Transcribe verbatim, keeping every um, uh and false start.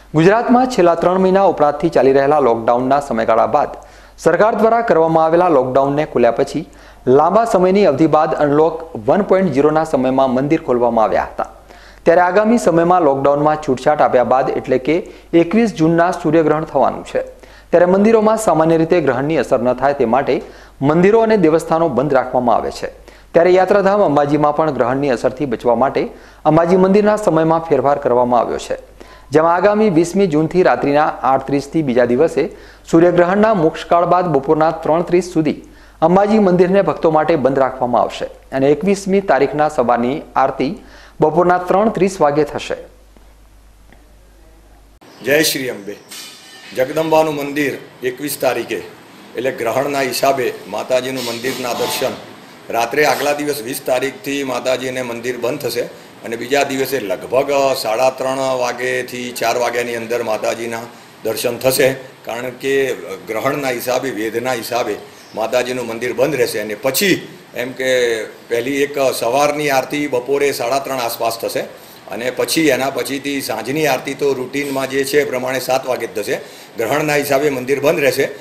ગુજરાતમાં છેલ્લા ત્રણ મહિના ઉપરાંતથી ચાલી રહેલા લોકડાઉનના સમયગાળા બાદ સરકાર દ્વારા કરવામાં આવેલા લોકડાઉનને ખુલ્યા પછી લાંબા સમયની અવધિ બાદ અનલોક વન પોઈન્ટ ઝીરોના સમયમાં મંદિર ખોલવામાં આવ્યા હતા। ત્યારે આગામી સમયમાં લોકડાઉનમાં છૂટછાટ આપ્યા બાદ એટલે કે એકવીસ જૂનના સૂર્યગ્રહણ થવાનું છે। ત્યારે મંદિરોમાં સામાન્ય રીતે ગ્રહણની અસર ન થાય તે માટે મંદિરો અને દેવસ્થાનો બંધ રાખવામાં આવે છે। ત્યારે યાત્રાધામ અંબાજીમાં પણ ગ્રહણની અસરથી બચવા માટે અંબાજી મંદિરના સમયમાં ફેરફાર કરવામાં આવ્યો છે, જેમાં આગામી વીસમી જૂનથી રાત્રિના આઠ ત્રીસથી બીજા દિવસે સૂર્યગ્રહણના મોક્ષકાળ બાદ બપોરના ત્રણ ત્રીસ સુધી અંબાજી મંદિરને ભક્તો માટે બંધ રાખવામાં આવશે અને એકવીસમી તારીખના સવારની આરતી બપોરના ત્રણ ત્રીસ વાગે થશે। જય શ્રી અંબે। જગદંબાનું મંદિર એકવીસ તારીખે એટલે ગ્રહણના હિસાબે માતાજીનું મંદિરના દર્શન રાત્રે આગલા દિવસ વીસ તારીખથી માતાજીને મંદિર બંધ થશે અને બીજા દિવસે લગભગ સાડા ત્રણ વાગ્યાથી ચાર વાગ્યાની અંદર માતાજીના દર્શન થશે, કારણ કે ગ્રહણના હિસાબે વેદના હિસાબે માતાજીનું મંદિર બંધ રહેશે અને પછી એમ કે પહેલી એક સવારની આરતી બપોરે સાડા ત્રણ આસપાસ થશે અને પછી એના પછીથી સાંજની આરતી તો રૂટીનમાં જે છે એ પ્રમાણે સાત વાગે જ થશે। ગ્રહણના હિસાબે મંદિર બંધ રહેશે।